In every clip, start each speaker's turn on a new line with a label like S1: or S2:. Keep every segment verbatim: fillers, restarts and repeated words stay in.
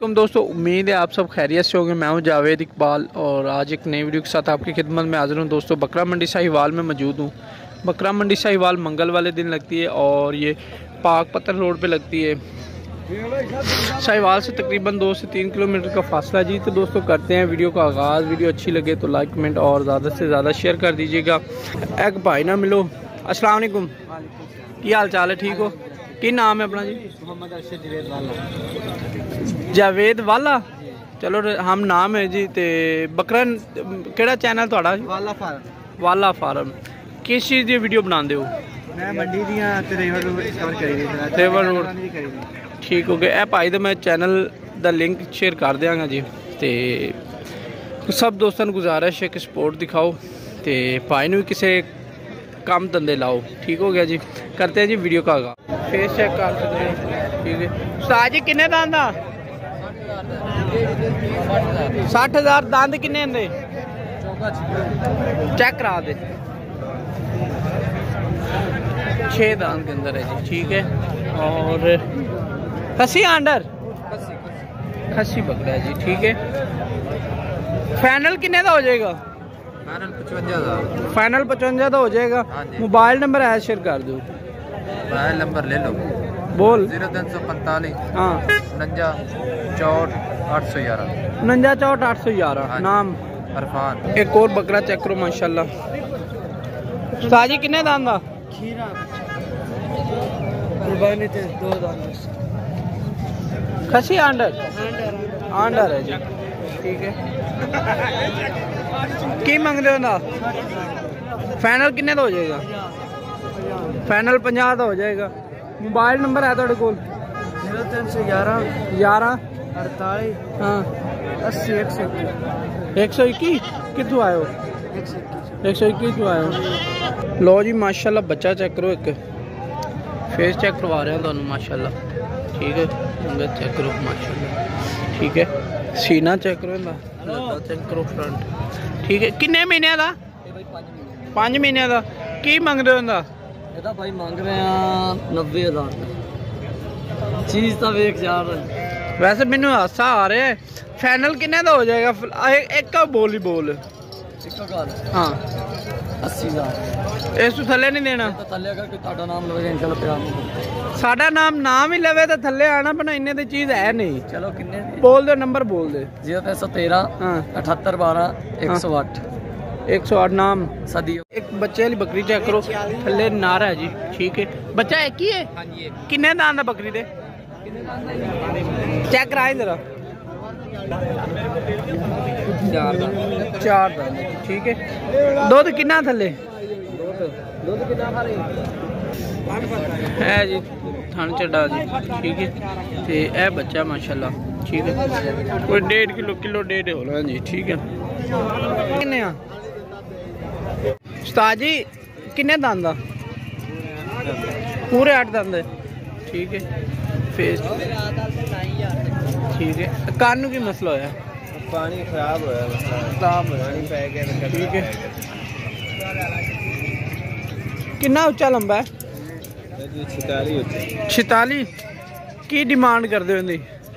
S1: तुम दोस्तों, उम्मीद है आप सब खैरियत से होंगे। मैं हूं जावेद इकबाल और आज एक नई वीडियो के साथ आपकी खिदमत में हाजिर हूं। दोस्तों, बकरा मंडी साहिवाल में मौजूद हूं। बकरा मंडी साहिवाल मंगल वाले दिन लगती है और ये पाक पत्थर रोड पे लगती है। साहिवाल से तकरीबन दो से तीन किलोमीटर का फासला जी। तो दोस्तों, करते हैं वीडियो का आगाज़। वीडियो अच्छी लगे तो लाइक कमेंट और ज़्यादा से ज़्यादा शेयर कर दीजिएगा। एक भाई ना मिलो, अस्सलाम वालेकुम, क्या हाल चाल है? ठीक हो? की नाम है अपना जी?
S2: मोहम्मद अरशद जावेद वाला।
S1: जावेद वाला, चलो हम नाम है जी। ते बकरा केड़ा चैनल थोड़ा?
S2: वाला फार्म।
S1: वाला फार्म। किस चीज़ की वीडियो बनाते हो?
S2: मैं मंडी दियां ते रेवर रोड कवर करी दी।
S1: रेवर रोड ठीक हो गया। ए भाई तो मैं चैनल दा लिंक शेयर कर देंगा जी। ते सब दोस्तों गुजारिश है कि सपोर्ट दिखाओ ते भाई ने भी किसी काम धंधे लाओ। ठीक हो गया जी। करते हैं जी वीडियो का आगाज़। फेस चेक कर सकते हैं। ठीक है उस्ताद जी, किन्ने दांद दा? साठ हजार दांद किन्ने दे? चेक करा दे। छः दांत के अंदर है जी। ठीक है। और खसी अंडर खसी बकरा है जी। ठीक है। फाइनल किन्ने का हो जाएगा?
S2: फाइनल पचवंजा हज़ार।
S1: फाइनल पचवंजा का हो जाएगा। मोबाइल नंबर है शेयर कर दो।
S2: मोबाइल नंबर ले लो,
S1: बोल।
S2: जीरो तीन सौ पैंतालीस
S1: हाँ
S2: उनंजा चौट आठ सौ ग्यारह।
S1: उनंजा चौट आठ सौ ग्यारह। नाम
S2: अरफान।
S1: एक और बकरा चेक करो माशाल्लाह। साजी किन्ने दांत दा?
S2: खीरा कुर्बानी ते दो दांत।
S1: खसी आंडर आंडर है जी। ठीक है। की मंगते हो ना? फाइनल किन्ने का हो जाएगा? फाइनल पचास का हो जाएगा। मोबाइल नंबर है थोड़े कोल?
S2: जीरो तीन सौ ग्यारह
S1: ग्यारह
S2: अड़तालीस
S1: हाँ
S2: अस्सी एक सौ इक्कीस।
S1: एक सौ इक्की कितों आए हो?
S2: एक सौ इक्कीस
S1: एक सौ इक्की क्यों आए हो? लो जी माशाल्लाह, बच्चा चेक करो। एक फेस चेक करवा रहे हैं ਤੁਹਾਨੂੰ माशाल्लाह। ठीक है। अंगत चेक करो माशाल्लाह। ठीक है। सीना चेक करो, लत्ता चेक करो, फ्रंट। ठीक है। किन्ने महीने का? पाँच महीने का। की मंगते हो इंदा?
S2: ਇਹਦਾ ਭਾਈ ਮੰਗ ਰਹੇ ਆ नब्बे हज़ार। चीज ਤਾਂ ਵੇਖ ਜਾ ਰਹੇ।
S1: वैसे मैनू हासा आ रहा है। फाइनल किन्ने का हो जाएगा? एक का बोल ही बोल।
S2: ਇੱਕ ਗੱਲ
S1: हाँ
S2: अस्सी हज़ार।
S1: इस तो थले नहीं देना?
S2: ਤਾਂ ਥੱਲੇ ਅਗਰ ਕੋਈ ਤੁਹਾਡਾ ਨਾਮ ਲਵੇਗਾ ਇਨਸ਼ਾਅੱਲਾ ਪਿਆਰ ਨਹੀਂ।
S1: साडा नाम नाम ही लवे तो थले आना बना, इन्ने दी चीज है नहीं।
S2: ਚਲੋ ਕਿੰਨੇ
S1: बोल दे, नंबर बोल दे।
S2: जीरो तीन सौ तेरह
S1: हाँ
S2: अठहत्तर बारह एक सौ आठ
S1: एक सौ आठ। नाम
S2: सदियो।
S1: एक बच्चे वाली बकरी चेक करो, थले नारा है जी। ठीक है। बच्चा एक ही है? किन्ने दांत है बकरी दे? चेक कराए जरा।
S2: चार दांत।
S1: चार दांत है। ठीक है। दुध किन्ना थले?
S2: दूध कितना खा रही
S1: है जी? थन चढ़ा जी। ठीक है। ते ए बच्चा माशाल्लाह। ठीक है। कोई डेढ़ किलो किलो डेढ़ होना जी। ठीक है। किन्ने आ उस्ताद जी? किन्ने दांत दा? पूरे आठ दांत है। ठीक है। फेस ठीक है। कान की मसला होया?
S2: पानी खराब होया।
S1: खराब होया। ठीक है। कितना उच्चा लंबा है? छिताली। की डिमांड कर दो?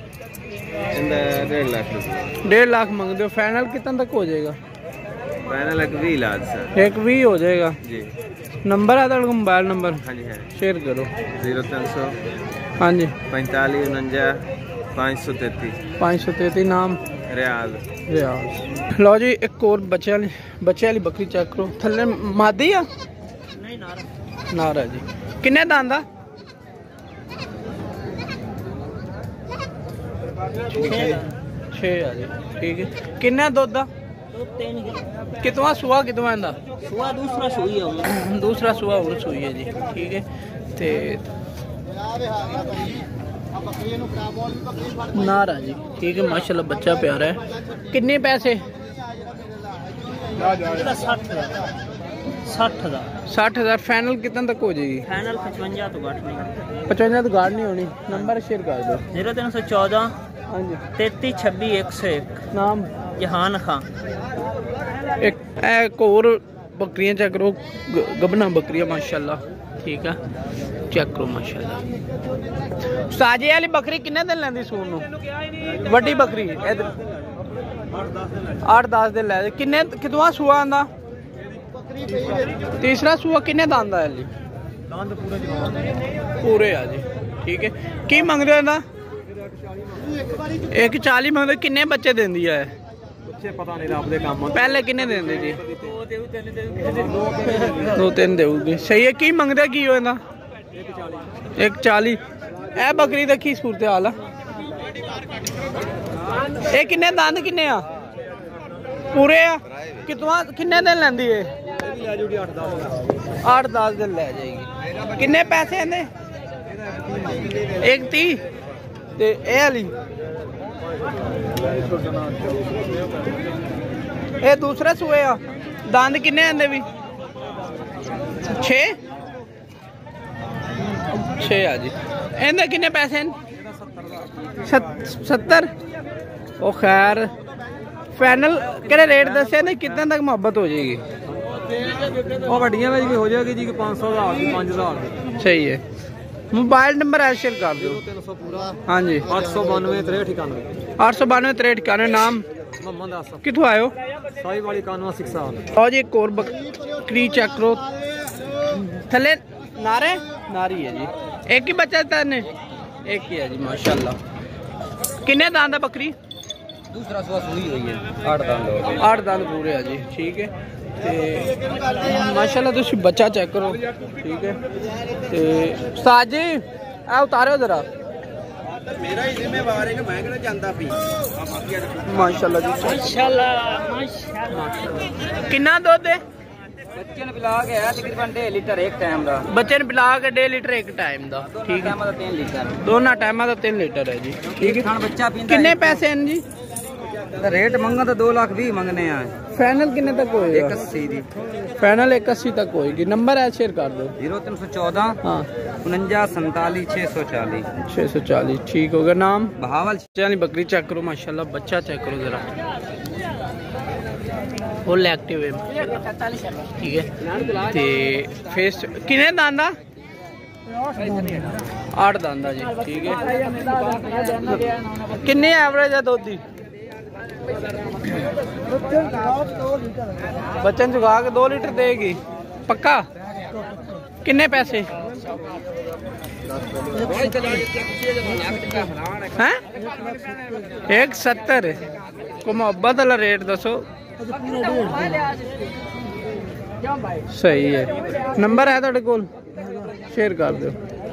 S2: डेढ़ लाख रुपये।
S1: डेढ़ लाख मंगते हो। फाइनल कितना तक हो जाएगा?
S2: फाइनल एक भी लाख सर।
S1: एक भी हो जाएगा
S2: जी।
S1: नंबर है तो मोबाइल नंबर
S2: हाँ जी है।
S1: शेयर करो।
S2: जीरो तीन सौ
S1: हाँ जी
S2: पैंतालीस उनंजा पाँच सौ तैतीस।
S1: पाँच सौ तैतीस। नाम
S2: रियाज।
S1: रियाज। लो जी, एक और बच्चे वाली बच्चे वाली बकरी चेक करो। थले मादी आ? नहीं, नारा नारा जी। किन्ने दांत दा? छे आ जी। ठीक है। किन्ना दुध दा? कितवा सुआ कितवा इंदा?
S2: सुआ दूसरा सुई है।
S1: दूसरा सुआ और सुई है जी। ठीक है। ते नारा जी। ठीक है माशाल्लाह, बच्चा प्यारा है। कितने पैसे?
S2: साठ हजार।
S1: साठ हजार। फाइनल कितना तक हो जाएगी?
S2: फाइनल पचवंजा तो गाठ नहीं।
S1: पचवंजा तो गाड़ नहीं होनी। नंबर शेयर कर दो।
S2: जीरो तीन सौ चौदह
S1: हाँ जी
S2: तैतीस छब्बीस एक सौ एक।
S1: नाम?
S2: जहान खान।
S1: एक एक और बकरियां चेक करो, गबना बकरियां माशाल्लाह, ठीक है, चेक करो माशाल्लाह। साजे वाली बकरी किन्ने दिन लैंदी सून नूं? वड्डी बकरी आठ दस दिन लै, किन्ने कितवा सूआ आंदा? तीसरा सूआ। किन्ने दंद है जी? पूरे आ जी, ठीक है। की मंगदे हो ना? एक चाली मंगदे। किन्ने बच्चे देंदी है? पता नहीं, रब दे काम। पहले किन्ने देंदे जी? दो तीन देऊगी, सही है। की मंगदे की हो ना? एक चाली। ए बकरी दा की सूरत हाल है? ए किन्ने दंद किन्ने आ? पूरे आ। कितवा किन्ने दिन लैंदी है? आठ दस दिन ले जाएगी। किन्ने पैसे आंदे? एक ती ते ए वाली ए दूसरा सूए आ। दंद किन्ने आंदे भी? छे छे आ जी। इहदे किन्ने पैसे? सत्तर। ओ खैर फाइनल केड़े रेट दसे ने? कितने तक मोहब्बत हो जाएगी?
S2: और वड्डियां में भी हो जाएगी जी पाँच सौ हज़ार की, पाँच हज़ार।
S1: सही है। मोबाइल नंबर ऐड शेयर कर दो। हाँ जी,
S2: आठ सौ बानवे त्रेठ इक्यानवे
S1: आठ सौ बानवे त्रेठ इक्यानवे। नाम?
S2: मोहम्मद आसफ।
S1: कितों आयो?
S2: साई वाली कानवा शिक्षा।
S1: और जी एक और बकरी चेक करो, थले नारे नारी है जी। एक ही बच्चा था ने? एक ही है जी माशाल्लाह। किन्ने दांत है बकरी?
S2: दूसरा सुबह सुई हुई है, आठ दांत।
S1: आठ दांत पूरे है जी, ठीक है। ते माशाल्लाह तुम बच्चा चेक करो, ठीक है। ते साजी आ उतारो जरा। मेरा ही जिम्मेवार है कि मैं कहना जानता भी। माशाल्लाह जी, माशाल्लाह माशाल्लाह। कितना दूध है? बच्चे ने पिला के है तकरीबन डेढ़ लीटर एक टाइम दा। बच्चे ने पिला के डेढ़ लीटर एक टाइम दा, ठीक है। तीन लीटर दोनों टाइम दा तीन लीटर है जी, ठीक है। बच्चा पींदा। कितने पैसे हैं जी? रेट मंगा तो दो लाख भी मंगने हैं। फाइनल कितने तक होएगा? एक अस्सी दी। फाइनल एक अस्सी तक होएगी। नंबर है शेयर कर दो। जीरो तीन सौ चौदह हाँ उनंजा संतालीस छः सौ चालीस छः सौ चालीस, ठीक होगा। नाम? बहावल। चलिए बकरी चेक करो माशाल्लाह, बच्चा चेक करो जरा, फुल एक्टिव है, ठीक है। ते फेस कितने दांदा? आठ दांदा जी, ठीक है। कितने एवरेज है दुध दी? बच्चन चुका के दो लीटर देगी पक्का? किन्ने पैसे हैं? एक सत्तर। को मोहब्बत वाला रेट दसो। सही है। नंबर है थोड़े कोल? शेयर कर दो।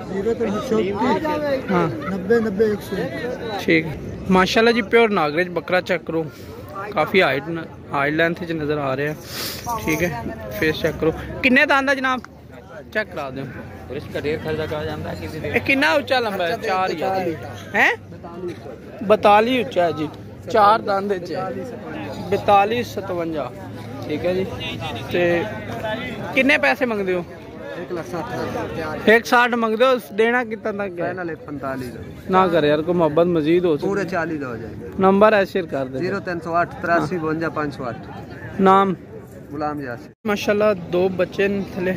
S1: हाँ नब्बे नब्बे एक सौ, ठीक। माशाल्लाह जी प्योर नागरेज बकरा चेक करो, काफ़ी हाइट हाइट लेंथ च नज़र आ रहे हैं, ठीक है। फेस चेक करो। किन्ने दांत है जनाब? चेक करा दो। इसका ढेर खर्चा करा जाता है किसी दिन। कितना ऊंचा लंबा है? चार है बताली ऊंचा है जी, चार दांत बतालीस सतवंजा, ठीक है जी। ते किन्ने पैसे मंगते हो? एक लाख साठ एक साठ मंगते हो, देना कितना तक है? पैंतालीस ना कर यार, को मोहब्बत मजीद हो पूरे चालीस हो जाएगा। नंबर है शेयर कर दे। जीरो तीन सौ आठ तिरासी बवंजा पाँच सौ आठ। नाम? गुलाम यासिर। माशाल्लाह दो बच्चे थले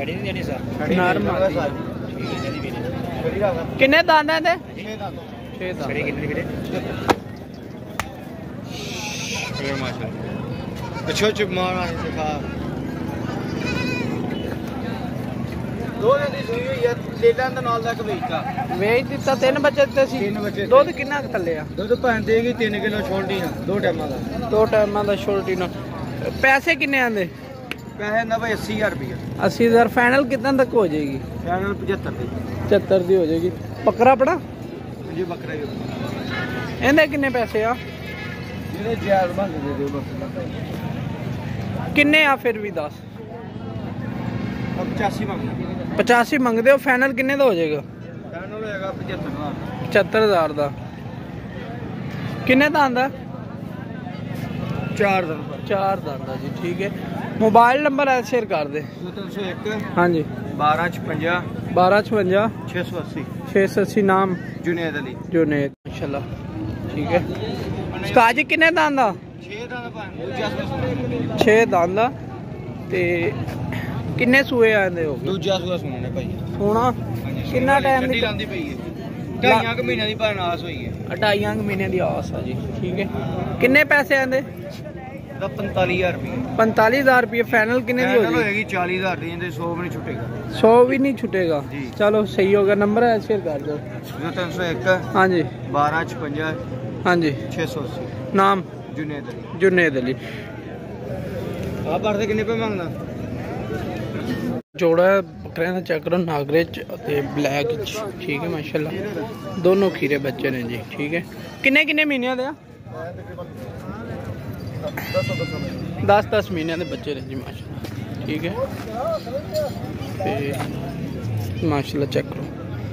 S1: किन्ने दांत है? छह दांत। ਵੇਚ ਦਿੱਤਾ। ਤਿੰਨ ਬੱਚੇ ਦਿੱਤੇ ਸੀ। ਦੁੱਧ ਕਿੰਨਾ ਕੁ ਥੱਲੇ ਆ? ਦੁੱਧ ਭੈਣ ਦੇਗੀ तीन किलो ਛੋਟੀ ਨਾ, ਦੋ ਟਾਈਮਾਂ ਦਾ ਦੋ ਟਾਈਮਾਂ ਦਾ ਛੋਟੀ ਨਾ। ਪੈਸੇ ਕਿੰਨੇ ਆਂਦੇ? ਪੈਸੇ ਨਵੇਂ अस्सी हज़ार रुपया। अस्सी हज़ार फाइनल कितना तक हो जाएगी? फाइनल पचहत्तर दी पचहत्तर दी हो जाएगी। बकरा अपना जी? बकरा ही। ਇਹਦੇ ਕਿੰਨੇ ਪੈਸੇ ਆ? ਇਹਦੇ ਜਾਇਜ਼ ਬੰਦ ਦੇ ਦਿਓ ਬਸ। ਕਿੰਨੇ ਆ ਫਿਰ ਵੀ ਦੱਸ। पचासी मंगते पचासी मंगते हो, फाइनल किन्ने का हो जाएगा? फाइनल होएगा पचहत्तर पचहत्तर हज़ार का। किन्ने का आंदा? चार दांत चार दांत जी, ठीक है। मोबाइल नंबर है शेयर कर दे। तीन सौ एक हाँ जी बारह छपंजा बारह छपंजा छः सौ अस्सी छः सौ अस्सी। नाम? जुनेद अली। जुनेद माशाल्लाह, ठीक है। काजी किन्ने दांत? छः दांत छः दांत ਤੇ ਕਿੰਨੇ ਸੂਏ ਆਂਦੇ ਹੋ
S2: ਦੂਜਾ ਸੂਆ ਸੁਣਨੇ ਨੇ ਭਾਈ
S1: ਸੋਣਾ ਕਿੰਨਾ ਟਾਈਮ ਦੀ
S2: ਲਾਂਦੀ ਪਈ ਹੈ ਢਾਈਆਂ ਕੁ ਮਹੀਨਿਆਂ ਦੀ ਬਨਾਸ ਹੋਈ ਹੈ
S1: ਢਾਈਆਂ ਕੁ ਮਹੀਨਿਆਂ ਦੀ ਆਸ ਆ ਜੀ ਠੀਕ ਹੈ ਕਿੰਨੇ ਪੈਸੇ ਆਂਦੇ
S2: ਦਾ ਪੰਤਾਲੀ ਹਜ਼ਾਰ ਰੁਪਏ
S1: पैंतालीस हज़ार रुपये फाइनल कितने की हो
S2: जाएगी चालीस हज़ार दी सौ भी नहीं छूटेगा
S1: सौ भी नहीं छूटेगा चलो सही होगा नंबर है शेयर कर दो
S2: तीन सौ एक हाँ जी बारह छपंजा
S1: हाँ जी
S2: छः सौ अस्सी
S1: नाम
S2: जुनेद अली
S1: जुनेद अली
S2: आप बढ़ते कितने पे मांगना
S1: जोड़ा बकरियां का चेक करो नागरे च ब्लैक ठीक है माशाल्लाह दोनों खीरे बच्चे ने जी ठीक है किन्ने किन्ने महीने दे दस दस महीने के बच्चे ने जी माशाल्लाह ठीक है माशाल्लाह चेक करो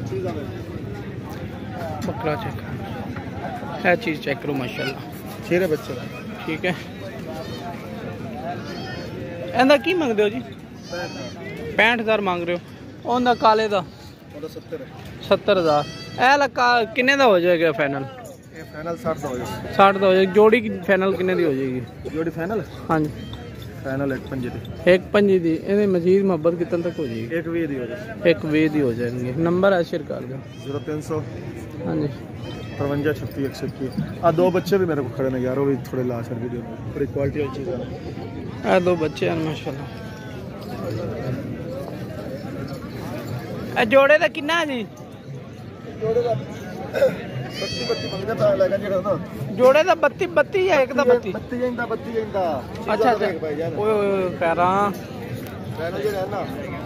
S1: बकरा चेक करो है चीज़ चेक करो माशाल्लाह
S2: छेरे बच्चे
S1: ठीक है एंदा की मंगते हो जी पैंठ हज़ार मांग रहे हो उनका काले का सत्तर हज़ार ए लका किन्ने का हो जाएगा फाइनल
S2: फाइनल साठ का हो जाएगा
S1: साठ का हो जाएगी जोड़ी फाइनल किन्ने की हो जाएगी
S2: जोड़ी फाइनल
S1: हाँ जी
S2: फाइनल एक पंजी दी
S1: एक पंजी दी ये मजीद मोहब्बत कितने तक हो जाएगी
S2: एक वी दी हो जाएगी
S1: एक वे दी हो जाएंगे नंबर है शेयर कर दो
S2: जीरो तीन सौ
S1: हाँ जी
S2: तरवंजा छत्तीस एक सौ इक्कीस आ दो बच्चे भी मेरे को खड़े ना यार वो भी थोड़े लाश है वीडियो में थोड़ी क्वालिटी वाली चीज़ है
S1: ये दो बच्चे हैं माशाल्लाह जोड़े का कितना है जी
S2: जोड़े का बत्ती बत्ती मंगदा पा लगा जेड़ा ना
S1: जोड़े का बत्ती बत्ती है एक दा बत्ती
S2: बत्ती इंदा बत्ती इंदा
S1: अच्छा अच्छा ओए ओए पैरा
S2: पैरा जो है ना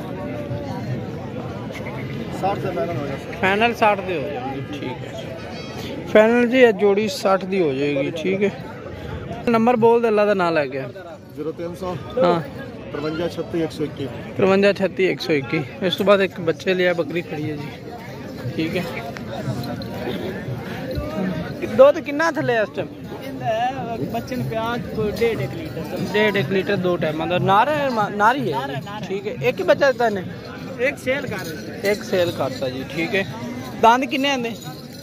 S2: साठ से पैरा हो जाएगा
S1: फाइनल साठ दी हो जाएगी ठीक है फाइनल जी जोड़ी साठ दी हो जाएगी ठीक है नंबर बोल दे अल्लाह दा नाम लग गया
S2: जीरो तीन सौ
S1: हाँ
S2: तरवंजा छत्तीस एक सौ इक्कीस
S1: तरवंजा छत्तीस एक सौ इक्कीस इस तो बाद एक बच्चे लिया बकरी खड़ी है जी ठीक है दूध कितना थले इस टाइम
S2: बच्चे ने प्याज डेढ़ एक लीटर
S1: डेढ़ एक लीटर दो टाइम मतलब नार है नारी है ठीक है एक ही बच्चा देता है
S2: एक सेल कर
S1: एक सेल करता जी ठीक है दांद किन्ने आंदे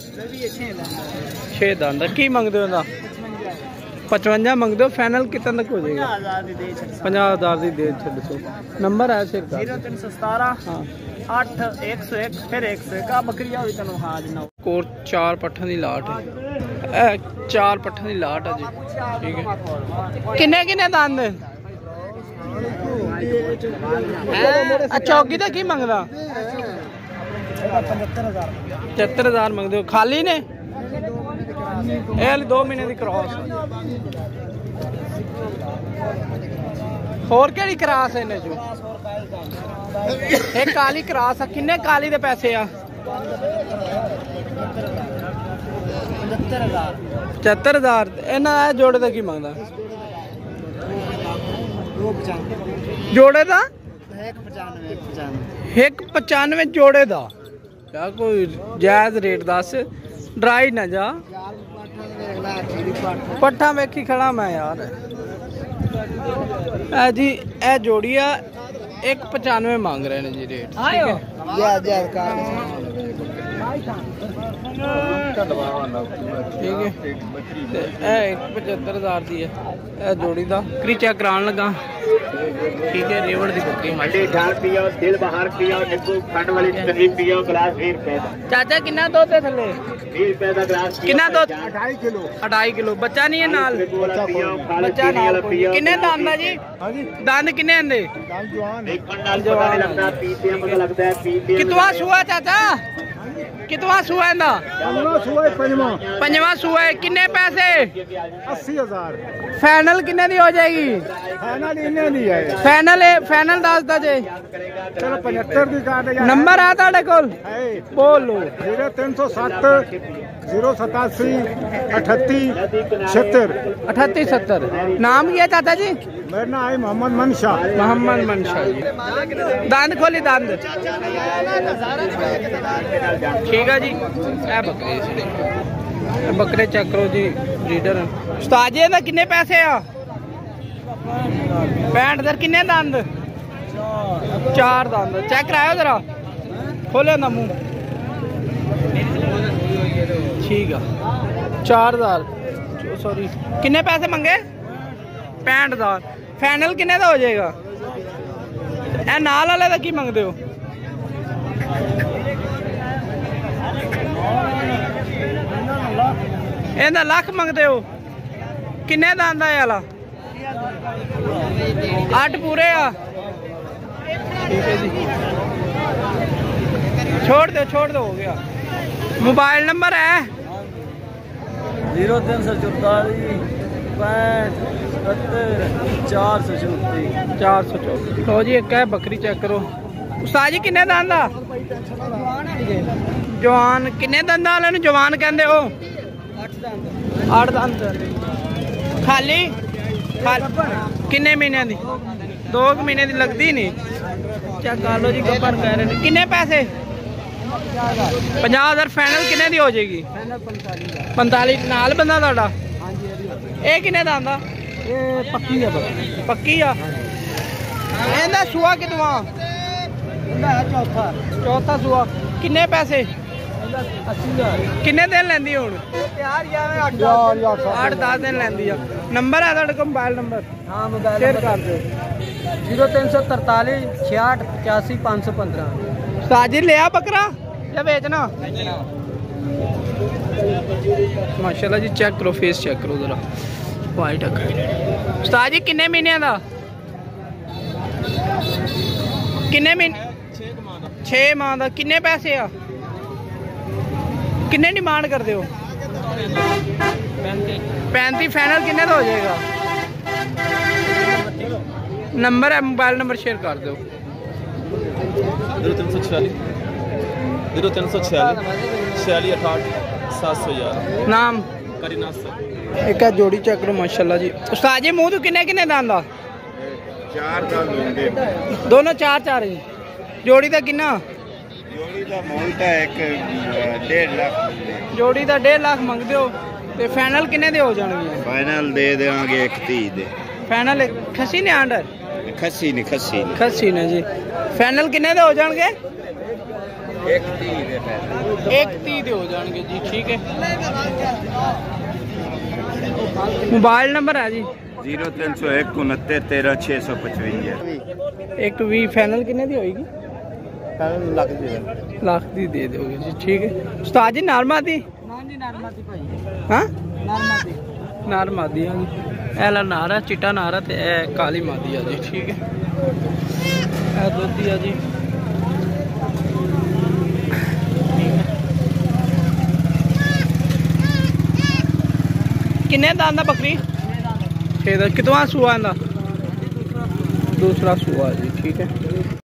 S1: छे दांद की मंगदे हो पचवंजा मंगते हो फाइनल कितने तक हो जाएगा पंजाह हज़ार की दे छड़ सो नंबर है सिर
S2: जीरो तीन सौ सतारह हाँ अठ एक सौ एक फिर एक सौ एक बकरी हुई तेन हाँ जिन्ना
S1: कोर चार पट्ठा की लाट है चार पट्ठा की लाट है जी ठीक है किन्ने किन्ने दंद चौकी का की मंगदा पचहत्तर हज़ार मंगते हो खाली ने दो महीने की क्रॉस होर केड़ी क्रॉस है इन्हें जो एक काली क्रॉस है किन्ने काली दे पैसे आ पचहत्तर हज़ार इन्हां जोड़े दा की मंगदा जोड़े दा एक पचानवे जोड़े दा क्या कोई जायज रेट दस ड्राई ना जा पट्ठा वेखी खड़ा मैं यार ए जी ए जोड़ी आ एक पचानवे मांग रहे हैं जी रेट ठीक है एक पचहत्तर हज़ार की है जोड़ी का करी चेक करान लगा ठीक है रेवड़ की बकरी चाचा कितना दुध है थले कितना दुध अढ़ाई किलो बच्चा नहीं है नाल बच्चा नाल किन्ने दांद जी दांद किन्ने आंदे कितवा सुआ चाचा कितवा सुआ है पंजवा सुआ है किन्ने पैसे
S2: अस्सी हजार
S1: फाइनल किन्ने दी हो जाएगी
S2: फाइनल इन्ने दी है
S1: फाइनल है फाइनल दस दा जे
S2: चलो पचहत्तर की काट
S1: नंबर है ताड़े कोल बोलो
S2: जीरो तीन सौ सत्त जीरो सतासी अठत्ती छिहत्तर
S1: अठत्ती सत्तर नाम क्या चाचा जी
S2: मेरा नाम है मोहम्मद मनशा
S1: मोहम्मद मनशा जी दांत खोली दांत ठीक है जी ए बकरे बकरे चेक करो जी लीडर उस्ताद जी किन्ने पैसे आ पैंठ दर किन्ने दंद चार दंद चेक करायो जरा खोलो ना मुंह ठीक है चार हजार सॉरी किन्ने पैसे मंगे पैंठ हजार फाइनल किन्ने का हो जाएगा ए नाल वाले दा की मंगदे हो? ਇਹਦਾ ਲੱਖ ਮੰਗਦੇ ਹੋ? ਕਿੰਨੇ ਦਾ ਆਂਦਾ ਇਹ ਵਾਲਾ? ਅੱਠ ਪੂਰੇ ਆ। ठीक है जी, छोड़ दो छोड़ दो, हो गया। मोबाइल नंबर है
S3: जीरो तीन सौ चौतालीस पैंठ सत्तर चार सौ चौंतीस
S1: चार सौ चौबीस। लो जी एक है बकरी चेक करो। उस्ताद जी किन्ने दंद आ? जवान किन्ने दंद वाले नूं जवान कहंदे हो? अठ दंद खाली किन्ने महीने दी? दो महीने दी लगदी नहीं। चेक कर लो जी, गब्बर कह रहे हैं। किन्ने पैसे? पचास हजार फाइनल किन्ने दी हो जाएगी? पैंताली नाल बंदा तुहाडा? ये किन्ने दा आंदा?
S3: पक्की है
S1: पक्की आ। ਇਹਦਾ ਸੂਆ ਕਿਤਵਾ?
S3: चौथा
S1: चौथा सूआ। किन्ने पैसे?
S3: अस्सी हजार
S1: किन्ने दिन लैंदी हुण?
S3: यार यार
S1: आठ दस दिन लैंदी आ। नंबर है तुहाडे कोल? मोबाइल नंबर
S3: हाँ मोबाइल
S1: शेयर कर दो।
S3: जीरो तीन सौ तरतालीस छियाठ पचासी पाँच सौ पंद्रह।
S1: साजिद लिया बकरा या बेचना? माशाल्लाह जी, चेक करो फेस चेक करो जरा, वाइट अख। उस्ताद जी किन्ने महीने दा? किन्ने महीने? छे माह दा। किन्ने पैसे आ? किन्ने डिमांड करते हो? पैंती फाइनल किन्ने दा हो जाएगा? नंबर है, मोबाइल नंबर शेयर कर दो।
S4: जीरो तीन सौ छियालीस जीरो तीन सौ छियालीस छियालीस अठाठ सात सौ ग्यारह।
S1: नाम?
S4: करीना सर।
S1: एक है जोड़ी चेक करो माशाल्लाह जी। उस्ताद जी मुंह तो किन्ने किन्ने दंद आ?
S5: चार दंद होंगे,
S1: दोनों चार चार ही। जोड़ी का किन्ना?
S5: जोड़ी का मुल तो एक डेढ़ लाख।
S1: जोड़ी का डेढ़ लाख मंगते हो तो फाइनल किन्ने दे हो जाएंगे?
S5: फाइनल दे देंगे एक तीस दे।
S1: फाइनल खसी ने आंडर?
S5: खसी नहीं खसी नहीं
S1: खसी ने जी। फाइनल किन्ने दे हो जाएंगे?
S5: एक तीस दे फाइनल।
S1: एक तीस दे हो जाएंगे जी, ठीक है। मोबाइल नंबर है जी?
S5: जीरो तीन सौ एक उनहत्तर तेरह छः सौ पचवंजा।
S1: एक भी फाइनल किन्ने दी होगी?
S5: लाख दे
S1: लाख दी दे दोगे जी, ठीक है। उस्ताद जी नारमा दी? हाँ नार मादी है जी। एला नार है, चिट्टा नार है, ए काली मादी है जी, ठीक है। ए दुधी है जी। किन्ने दा आंदा बकरी? छे दा। कितवा सूआ आंदा? दूसरा सूआ जी, ठीक है।